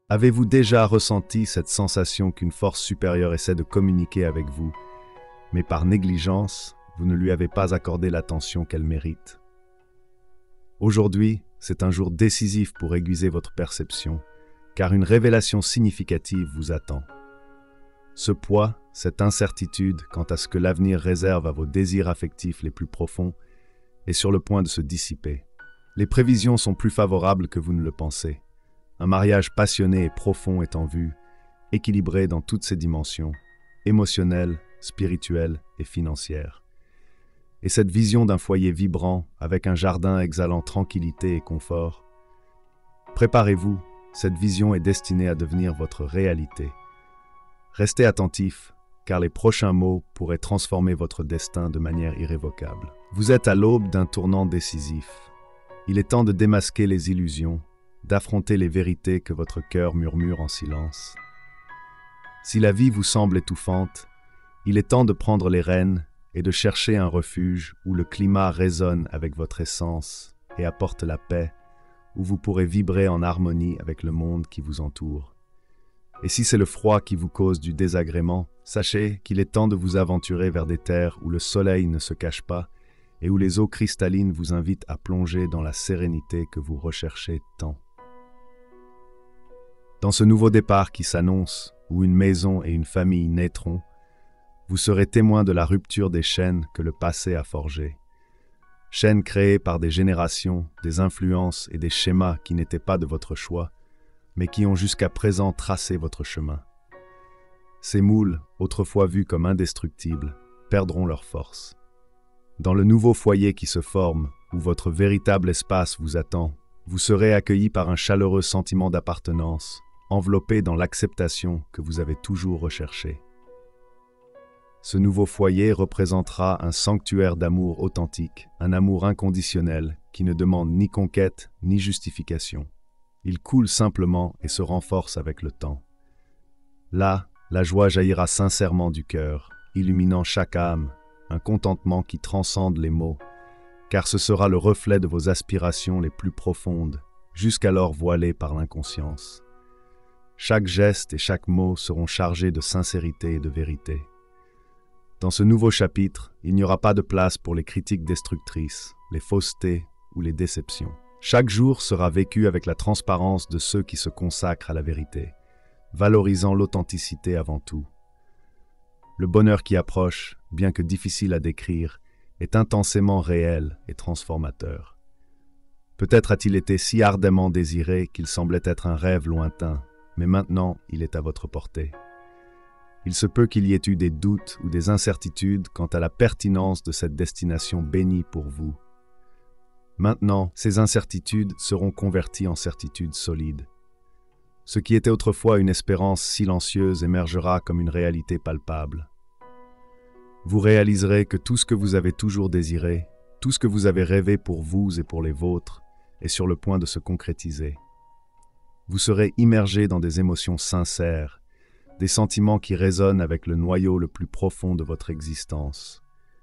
Avez-vous déjà ressenti cette sensation qu'une force supérieure essaie de communiquer avec vous, mais par négligence, vous ne lui avez pas accordé l'attention qu'elle mérite? Aujourd'hui, c'est un jour décisif pour aiguiser votre perception, car une révélation significative vous attend. Ce poids, cette incertitude quant à ce que l'avenir réserve à vos désirs affectifs les plus profonds, est sur le point de se dissiper. Les prévisions sont plus favorables que vous ne le pensez. Un mariage passionné et profond est en vue, équilibré dans toutes ses dimensions, émotionnelles, spirituelles et financières. Et cette vision d'un foyer vibrant, avec un jardin exhalant tranquillité et confort, préparez-vous, cette vision est destinée à devenir votre réalité. Restez attentif, car les prochains mots pourraient transformer votre destin de manière irrévocable. Vous êtes à l'aube d'un tournant décisif. Il est temps de démasquer les illusions, d'affronter les vérités que votre cœur murmure en silence. Si la vie vous semble étouffante, il est temps de prendre les rênes et de chercher un refuge où le climat résonne avec votre essence et apporte la paix, où vous pourrez vibrer en harmonie avec le monde qui vous entoure. Et si c'est le froid qui vous cause du désagrément, sachez qu'il est temps de vous aventurer vers des terres où le soleil ne se cache pas et où les eaux cristallines vous invitent à plonger dans la sérénité que vous recherchez tant. Dans ce nouveau départ qui s'annonce, où une maison et une famille naîtront, vous serez témoin de la rupture des chaînes que le passé a forgées. Chaînes créées par des générations, des influences et des schémas qui n'étaient pas de votre choix, mais qui ont jusqu'à présent tracé votre chemin. Ces moules, autrefois vus comme indestructibles, perdront leur force. Dans le nouveau foyer qui se forme, où votre véritable espace vous attend, vous serez accueilli par un chaleureux sentiment d'appartenance, enveloppé dans l'acceptation que vous avez toujours recherchée. Ce nouveau foyer représentera un sanctuaire d'amour authentique, un amour inconditionnel qui ne demande ni conquête ni justification. Il coule simplement et se renforce avec le temps. Là, la joie jaillira sincèrement du cœur, illuminant chaque âme, un contentement qui transcende les mots, car ce sera le reflet de vos aspirations les plus profondes, jusqu'alors voilées par l'inconscience. Chaque geste et chaque mot seront chargés de sincérité et de vérité. Dans ce nouveau chapitre, il n'y aura pas de place pour les critiques destructrices, les faussetés ou les déceptions. Chaque jour sera vécu avec la transparence de ceux qui se consacrent à la vérité, valorisant l'authenticité avant tout. Le bonheur qui approche, bien que difficile à décrire, est intensément réel et transformateur. Peut-être a-t-il été si ardemment désiré qu'il semblait être un rêve lointain, mais maintenant il est à votre portée. Il se peut qu'il y ait eu des doutes ou des incertitudes quant à la pertinence de cette destination bénie pour vous. Maintenant, ces incertitudes seront converties en certitudes solides. Ce qui était autrefois une espérance silencieuse émergera comme une réalité palpable. Vous réaliserez que tout ce que vous avez toujours désiré, tout ce que vous avez rêvé pour vous et pour les vôtres, est sur le point de se concrétiser. Vous serez immergé dans des émotions sincères, des sentiments qui résonnent avec le noyau le plus profond de votre existence.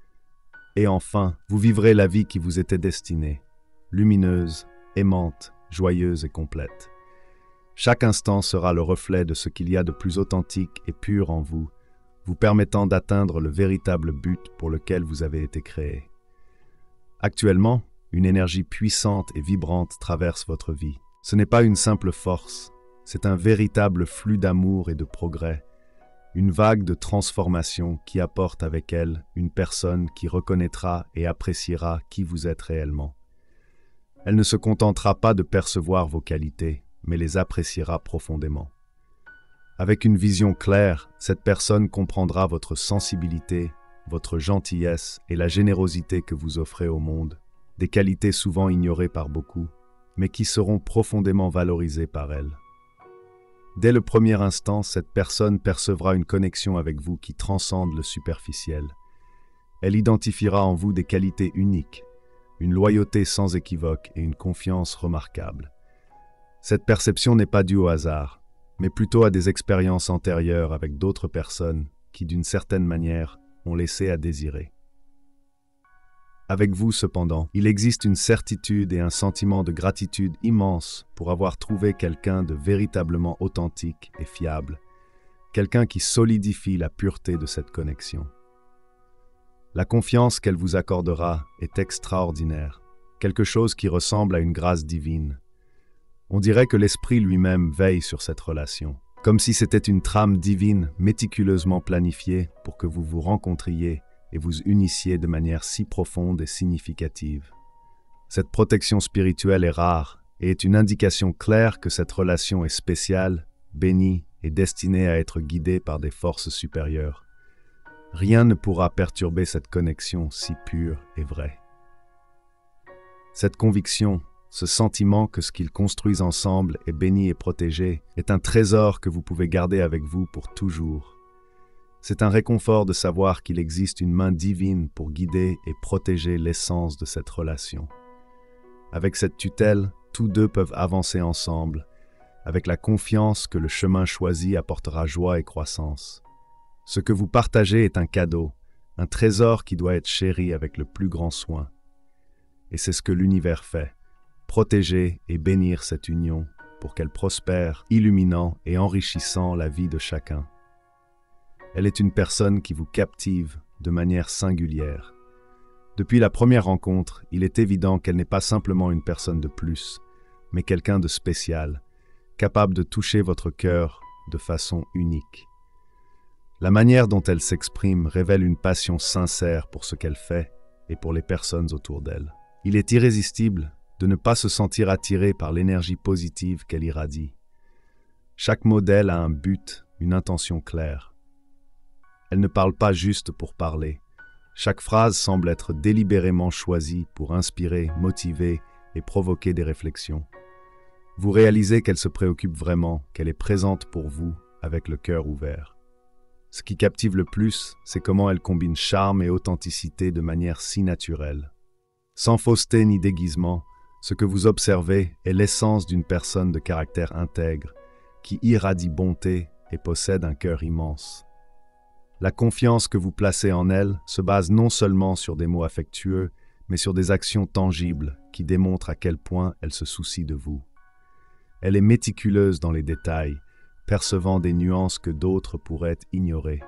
Et enfin, vous vivrez la vie qui vous était destinée, lumineuse, aimante, joyeuse et complète. Chaque instant sera le reflet de ce qu'il y a de plus authentique et pur en vous, vous permettant d'atteindre le véritable but pour lequel vous avez été créé. Actuellement, une énergie puissante et vibrante traverse votre vie. Ce n'est pas une simple force, c'est un véritable flux d'amour et de progrès, une vague de transformation qui apporte avec elle une personne qui reconnaîtra et appréciera qui vous êtes réellement. Elle ne se contentera pas de percevoir vos qualités, mais les appréciera profondément. Avec une vision claire, cette personne comprendra votre sensibilité, votre gentillesse et la générosité que vous offrez au monde, des qualités souvent ignorées par beaucoup, mais qui seront profondément valorisées par elle. Dès le premier instant, cette personne percevra une connexion avec vous qui transcende le superficiel. Elle identifiera en vous des qualités uniques, une loyauté sans équivoque et une confiance remarquable. Cette perception n'est pas due au hasard, mais plutôt à des expériences antérieures avec d'autres personnes qui, d'une certaine manière, ont laissé à désirer. Avec vous, cependant, il existe une certitude et un sentiment de gratitude immense pour avoir trouvé quelqu'un de véritablement authentique et fiable, quelqu'un qui solidifie la pureté de cette connexion. La confiance qu'elle vous accordera est extraordinaire, quelque chose qui ressemble à une grâce divine. On dirait que l'Esprit lui-même veille sur cette relation, comme si c'était une trame divine méticuleusement planifiée pour que vous vous rencontriez et vous unissiez de manière si profonde et significative. Cette protection spirituelle est rare et est une indication claire que cette relation est spéciale, bénie et destinée à être guidée par des forces supérieures. Rien ne pourra perturber cette connexion si pure et vraie. Cette conviction, ce sentiment que ce qu'ils construisent ensemble est béni et protégé, est un trésor que vous pouvez garder avec vous pour toujours. C'est un réconfort de savoir qu'il existe une main divine pour guider et protéger l'essence de cette relation. Avec cette tutelle, tous deux peuvent avancer ensemble, avec la confiance que le chemin choisi apportera joie et croissance. Ce que vous partagez est un cadeau, un trésor qui doit être chéri avec le plus grand soin. Et c'est ce que l'univers fait, protéger et bénir cette union pour qu'elle prospère, illuminant et enrichissant la vie de chacun. Elle est une personne qui vous captive de manière singulière. Depuis la première rencontre, il est évident qu'elle n'est pas simplement une personne de plus, mais quelqu'un de spécial, capable de toucher votre cœur de façon unique. La manière dont elle s'exprime révèle une passion sincère pour ce qu'elle fait et pour les personnes autour d'elle. Il est irrésistible de ne pas se sentir attiré par l'énergie positive qu'elle irradie. Chaque modèle a un but, une intention claire. Elle ne parle pas juste pour parler. Chaque phrase semble être délibérément choisie pour inspirer, motiver et provoquer des réflexions. Vous réalisez qu'elle se préoccupe vraiment, qu'elle est présente pour vous avec le cœur ouvert. Ce qui captive le plus, c'est comment elle combine charme et authenticité de manière si naturelle. Sans fausseté ni déguisement, ce que vous observez est l'essence d'une personne de caractère intègre, qui irradie bonté et possède un cœur immense. La confiance que vous placez en elle se base non seulement sur des mots affectueux, mais sur des actions tangibles qui démontrent à quel point elle se soucie de vous. Elle est méticuleuse dans les détails, percevant des nuances que d'autres pourraient ignorer.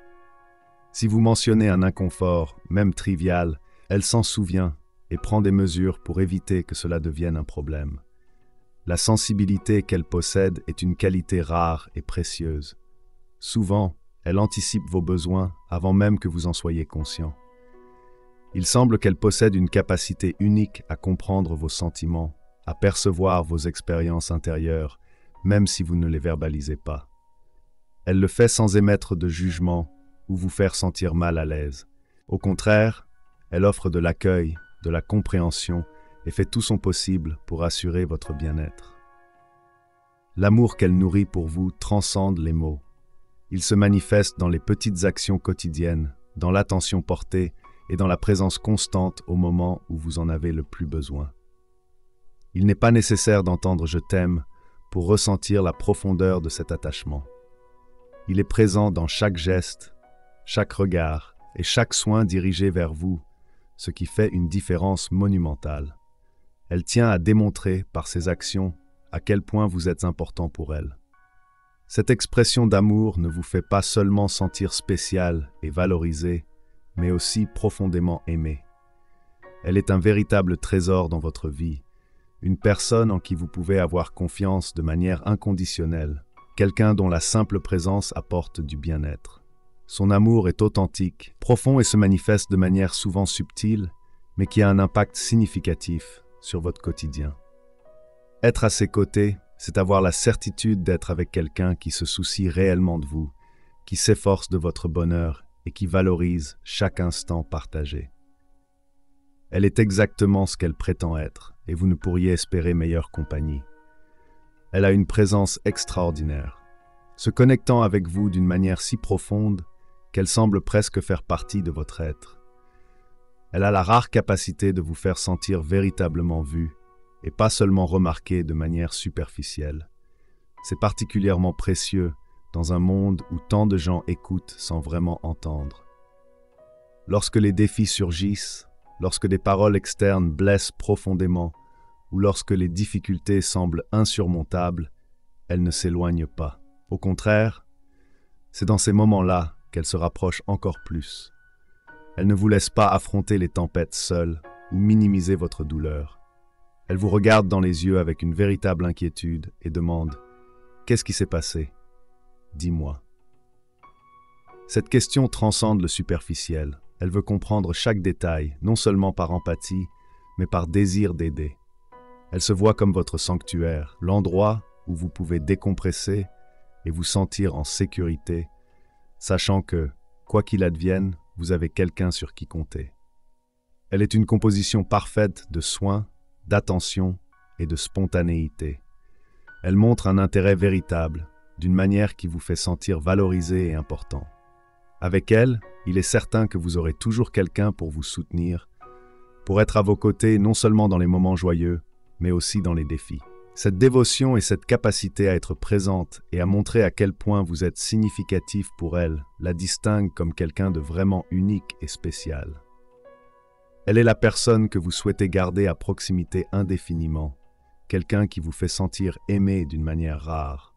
Si vous mentionnez un inconfort, même trivial, elle s'en souvient et prend des mesures pour éviter que cela devienne un problème. La sensibilité qu'elle possède est une qualité rare et précieuse. Souvent, elle anticipe vos besoins avant même que vous en soyez conscient. Il semble qu'elle possède une capacité unique à comprendre vos sentiments, à percevoir vos expériences intérieures, même si vous ne les verbalisez pas. Elle le fait sans émettre de jugement ou vous faire sentir mal à l'aise. Au contraire, elle offre de l'accueil, de la compréhension et fait tout son possible pour assurer votre bien-être. L'amour qu'elle nourrit pour vous transcende les mots. Il se manifeste dans les petites actions quotidiennes, dans l'attention portée et dans la présence constante au moment où vous en avez le plus besoin. Il n'est pas nécessaire d'entendre « je t'aime » pour ressentir la profondeur de cet attachement. Il est présent dans chaque geste, chaque regard et chaque soin dirigé vers vous, ce qui fait une différence monumentale. Elle tient à démontrer par ses actions à quel point vous êtes important pour elle. Cette expression d'amour ne vous fait pas seulement sentir spécial et valorisé, mais aussi profondément aimé. Elle est un véritable trésor dans votre vie, une personne en qui vous pouvez avoir confiance de manière inconditionnelle, quelqu'un dont la simple présence apporte du bien-être. Son amour est authentique, profond et se manifeste de manière souvent subtile, mais qui a un impact significatif sur votre quotidien. Être à ses côtés, c'est avoir la certitude d'être avec quelqu'un qui se soucie réellement de vous, qui s'efforce de votre bonheur et qui valorise chaque instant partagé. Elle est exactement ce qu'elle prétend être, et vous ne pourriez espérer meilleure compagnie. Elle a une présence extraordinaire, se connectant avec vous d'une manière si profonde qu'elle semble presque faire partie de votre être. Elle a la rare capacité de vous faire sentir véritablement vu, et pas seulement remarqué de manière superficielle. C'est particulièrement précieux dans un monde où tant de gens écoutent sans vraiment entendre. Lorsque les défis surgissent, lorsque des paroles externes blessent profondément ou lorsque les difficultés semblent insurmontables, elle ne s'éloigne pas. Au contraire, c'est dans ces moments-là qu'elle se rapproche encore plus. Elle ne vous laisse pas affronter les tempêtes seule ou minimiser votre douleur. Elle vous regarde dans les yeux avec une véritable inquiétude et demande « Qu'est-ce qui s'est passé? Dis-moi. » Cette question transcende le superficiel. Elle veut comprendre chaque détail, non seulement par empathie, mais par désir d'aider. Elle se voit comme votre sanctuaire, l'endroit où vous pouvez décompresser et vous sentir en sécurité, sachant que, quoi qu'il advienne, vous avez quelqu'un sur qui compter. Elle est une composition parfaite de soins, d'attention et de spontanéité. Elle montre un intérêt véritable, d'une manière qui vous fait sentir valorisé et important. Avec elle, il est certain que vous aurez toujours quelqu'un pour vous soutenir, pour être à vos côtés non seulement dans les moments joyeux, mais aussi dans les défis. Cette dévotion et cette capacité à être présente et à montrer à quel point vous êtes significatif pour elle la distinguent comme quelqu'un de vraiment unique et spécial. Elle est la personne que vous souhaitez garder à proximité indéfiniment, quelqu'un qui vous fait sentir aimé d'une manière rare.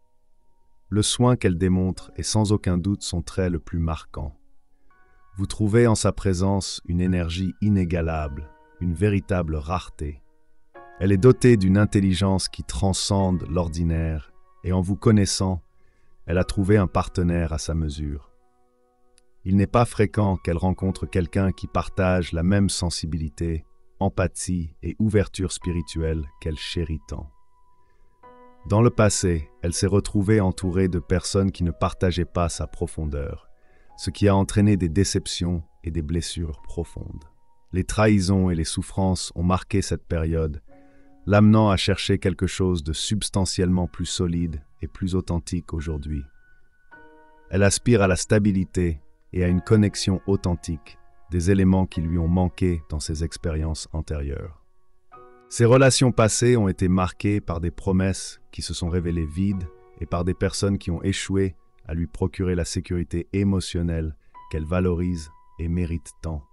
Le soin qu'elle démontre est sans aucun doute son trait le plus marquant. Vous trouvez en sa présence une énergie inégalable, une véritable rareté. Elle est dotée d'une intelligence qui transcende l'ordinaire et en vous connaissant, elle a trouvé un partenaire à sa mesure. Il n'est pas fréquent qu'elle rencontre quelqu'un qui partage la même sensibilité, empathie et ouverture spirituelle qu'elle chérit tant. Dans le passé, elle s'est retrouvée entourée de personnes qui ne partageaient pas sa profondeur, ce qui a entraîné des déceptions et des blessures profondes. Les trahisons et les souffrances ont marqué cette période, l'amenant à chercher quelque chose de substantiellement plus solide et plus authentique aujourd'hui. Elle aspire à la stabilité et à une connexion authentique, des éléments qui lui ont manqué dans ses expériences antérieures. Ses relations passées ont été marquées par des promesses qui se sont révélées vides et par des personnes qui ont échoué à lui procurer la sécurité émotionnelle qu'elle valorise et mérite tant.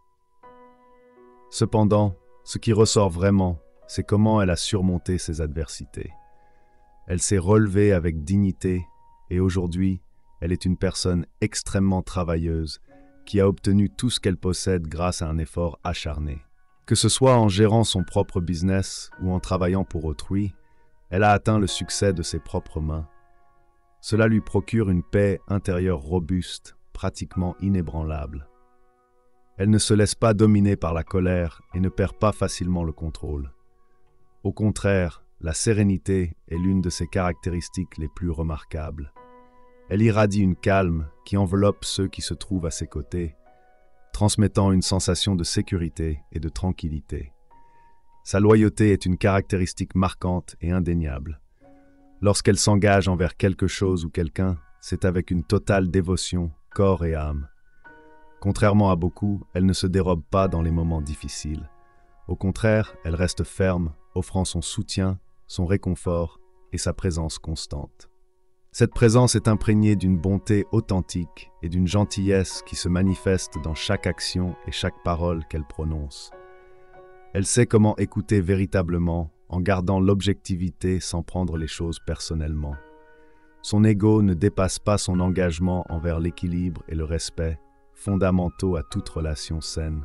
Cependant, ce qui ressort vraiment, c'est comment elle a surmonté ses adversités. Elle s'est relevée avec dignité et aujourd'hui, elle est une personne extrêmement travailleuse qui a obtenu tout ce qu'elle possède grâce à un effort acharné. Que ce soit en gérant son propre business ou en travaillant pour autrui, elle a atteint le succès de ses propres mains. Cela lui procure une paix intérieure robuste, pratiquement inébranlable. Elle ne se laisse pas dominer par la colère et ne perd pas facilement le contrôle. Au contraire, la sérénité est l'une de ses caractéristiques les plus remarquables. Elle irradie une calme qui enveloppe ceux qui se trouvent à ses côtés, transmettant une sensation de sécurité et de tranquillité. Sa loyauté est une caractéristique marquante et indéniable. Lorsqu'elle s'engage envers quelque chose ou quelqu'un, c'est avec une totale dévotion, corps et âme. Contrairement à beaucoup, elle ne se dérobe pas dans les moments difficiles. Au contraire, elle reste ferme, offrant son soutien, son réconfort et sa présence constante. Cette présence est imprégnée d'une bonté authentique et d'une gentillesse qui se manifeste dans chaque action et chaque parole qu'elle prononce. Elle sait comment écouter véritablement en gardant l'objectivité sans prendre les choses personnellement. Son ego ne dépasse pas son engagement envers l'équilibre et le respect, fondamentaux à toute relation saine.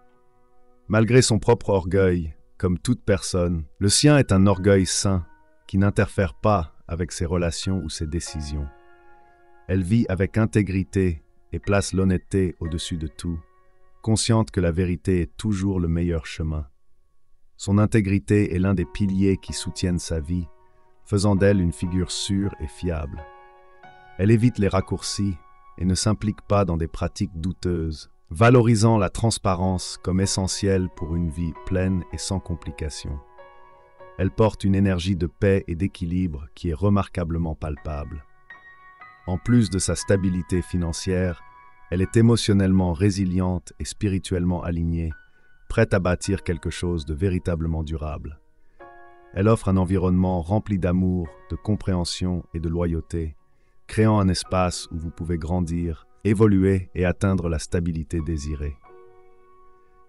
Malgré son propre orgueil, comme toute personne, le sien est un orgueil sain qui n'interfère pas avec ses relations ou ses décisions. Elle vit avec intégrité et place l'honnêteté au-dessus de tout, consciente que la vérité est toujours le meilleur chemin. Son intégrité est l'un des piliers qui soutiennent sa vie, faisant d'elle une figure sûre et fiable. Elle évite les raccourcis et ne s'implique pas dans des pratiques douteuses, valorisant la transparence comme essentielle pour une vie pleine et sans complications. Elle porte une énergie de paix et d'équilibre qui est remarquablement palpable. En plus de sa stabilité financière, elle est émotionnellement résiliente et spirituellement alignée, prête à bâtir quelque chose de véritablement durable. Elle offre un environnement rempli d'amour, de compréhension et de loyauté, créant un espace où vous pouvez grandir, évoluer et atteindre la stabilité désirée.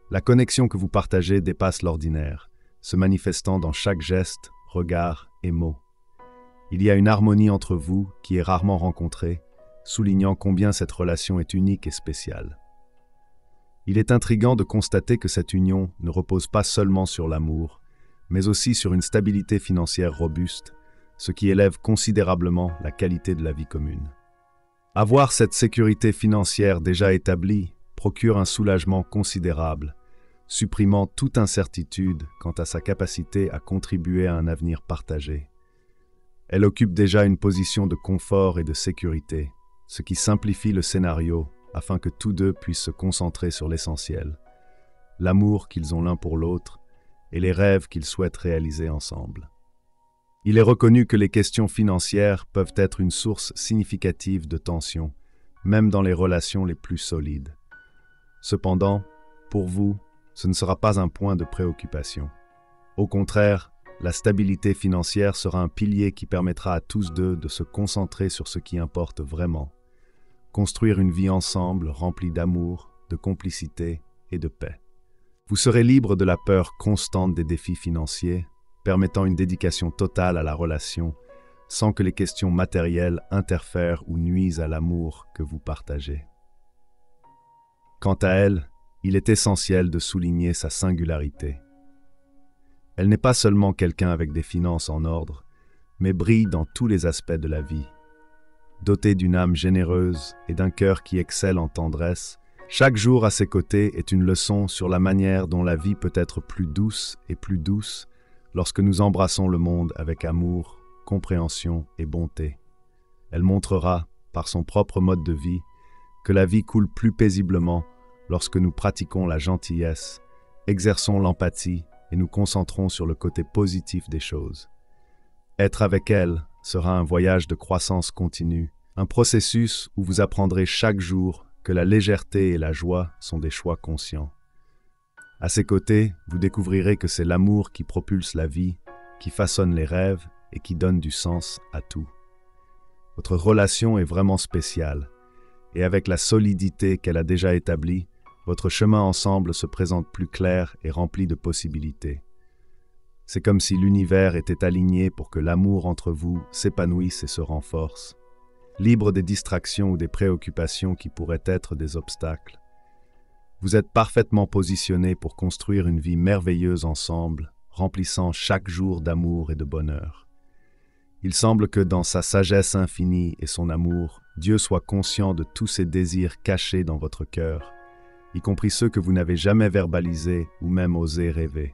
La connexion que vous partagez dépasse l'ordinaire, se manifestant dans chaque geste, regard et mot. Il y a une harmonie entre vous qui est rarement rencontrée, soulignant combien cette relation est unique et spéciale. Il est intriguant de constater que cette union ne repose pas seulement sur l'amour, mais aussi sur une stabilité financière robuste, ce qui élève considérablement la qualité de la vie commune. Avoir cette sécurité financière déjà établie procure un soulagement considérable, supprimant toute incertitude quant à sa capacité à contribuer à un avenir partagé. Elle occupe déjà une position de confort et de sécurité, ce qui simplifie le scénario afin que tous deux puissent se concentrer sur l'essentiel, l'amour qu'ils ont l'un pour l'autre et les rêves qu'ils souhaitent réaliser ensemble. Il est reconnu que les questions financières peuvent être une source significative de tension, même dans les relations les plus solides. Cependant, pour vous, ce ne sera pas un point de préoccupation. Au contraire, la stabilité financière sera un pilier qui permettra à tous deux de se concentrer sur ce qui importe vraiment. Construire une vie ensemble remplie d'amour, de complicité et de paix. Vous serez libre de la peur constante des défis financiers, permettant une dédication totale à la relation, sans que les questions matérielles interfèrent ou nuisent à l'amour que vous partagez. Quant à elle, il est essentiel de souligner sa singularité. Elle n'est pas seulement quelqu'un avec des finances en ordre, mais brille dans tous les aspects de la vie. Dotée d'une âme généreuse et d'un cœur qui excelle en tendresse, chaque jour à ses côtés est une leçon sur la manière dont la vie peut être plus douce et plus douce lorsque nous embrassons le monde avec amour, compréhension et bonté. Elle montrera, par son propre mode de vie, que la vie coule plus paisiblement lorsque nous pratiquons la gentillesse, exerçons l'empathie et nous concentrons sur le côté positif des choses. Être avec elle sera un voyage de croissance continue, un processus où vous apprendrez chaque jour que la légèreté et la joie sont des choix conscients. À ses côtés, vous découvrirez que c'est l'amour qui propulse la vie, qui façonne les rêves et qui donne du sens à tout. Votre relation est vraiment spéciale, et avec la solidité qu'elle a déjà établie, votre chemin ensemble se présente plus clair et rempli de possibilités. C'est comme si l'univers était aligné pour que l'amour entre vous s'épanouisse et se renforce, libre des distractions ou des préoccupations qui pourraient être des obstacles. Vous êtes parfaitement positionné pour construire une vie merveilleuse ensemble, remplissant chaque jour d'amour et de bonheur. Il semble que dans sa sagesse infinie et son amour, Dieu soit conscient de tous ces désirs cachés dans votre cœur, y compris ceux que vous n'avez jamais verbalisés ou même osé rêver.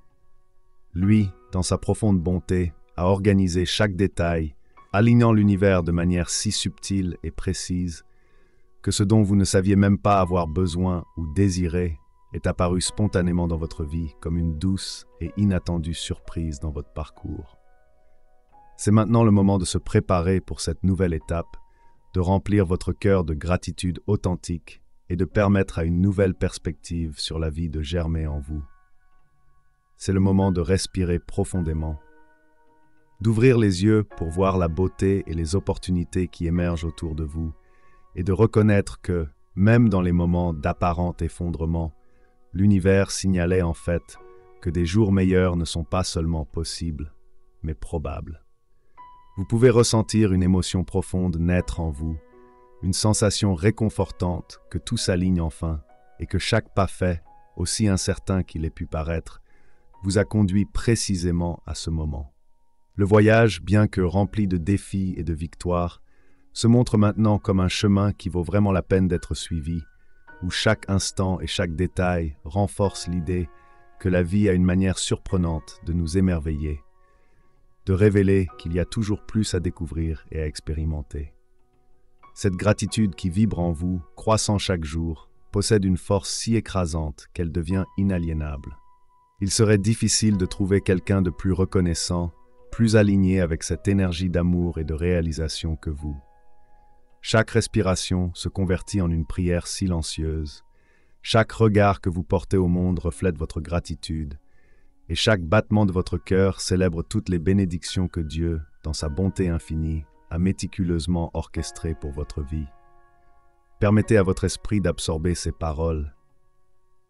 Lui, dans sa profonde bonté, a organisé chaque détail, alignant l'univers de manière si subtile et précise que ce dont vous ne saviez même pas avoir besoin ou désiré est apparu spontanément dans votre vie comme une douce et inattendue surprise dans votre parcours. C'est maintenant le moment de se préparer pour cette nouvelle étape, de remplir votre cœur de gratitude authentique et de permettre à une nouvelle perspective sur la vie de germer en vous. C'est le moment de respirer profondément, d'ouvrir les yeux pour voir la beauté et les opportunités qui émergent autour de vous, et de reconnaître que, même dans les moments d'apparent effondrement, l'univers signalait en fait que des jours meilleurs ne sont pas seulement possibles, mais probables. Vous pouvez ressentir une émotion profonde naître en vous, une sensation réconfortante que tout s'aligne enfin et que chaque pas fait, aussi incertain qu'il ait pu paraître, vous a conduit précisément à ce moment. Le voyage, bien que rempli de défis et de victoires, se montre maintenant comme un chemin qui vaut vraiment la peine d'être suivi, où chaque instant et chaque détail renforce l'idée que la vie a une manière surprenante de nous émerveiller, de révéler qu'il y a toujours plus à découvrir et à expérimenter. Cette gratitude qui vibre en vous, croissant chaque jour, possède une force si écrasante qu'elle devient inaliénable. Il serait difficile de trouver quelqu'un de plus reconnaissant, plus aligné avec cette énergie d'amour et de réalisation que vous. Chaque respiration se convertit en une prière silencieuse. Chaque regard que vous portez au monde reflète votre gratitude. Et chaque battement de votre cœur célèbre toutes les bénédictions que Dieu, dans sa bonté infinie, a méticuleusement orchestrées pour votre vie. Permettez à votre esprit d'absorber ces paroles.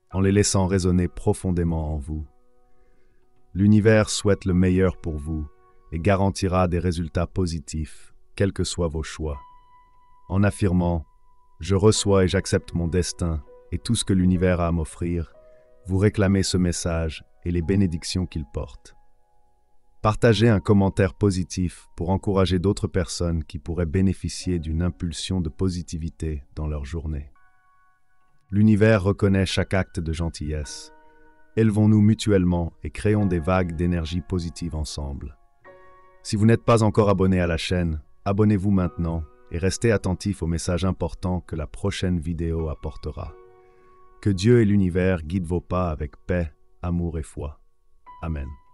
en les laissant résonner profondément en vous. L'univers souhaite le meilleur pour vous et garantira des résultats positifs, quels que soient vos choix. En affirmant « Je reçois et j'accepte mon destin et tout ce que l'univers a à m'offrir », vous réclamez ce message et les bénédictions qu'il porte. Partagez un commentaire positif pour encourager d'autres personnes qui pourraient bénéficier d'une impulsion de positivité dans leur journée. L'univers reconnaît chaque acte de gentillesse. Élevons-nous mutuellement et créons des vagues d'énergie positive ensemble. Si vous n'êtes pas encore abonné à la chaîne, abonnez-vous maintenant et restez attentif aux messages importants que la prochaine vidéo apportera. Que Dieu et l'univers guident vos pas avec paix, amour et foi. Amen.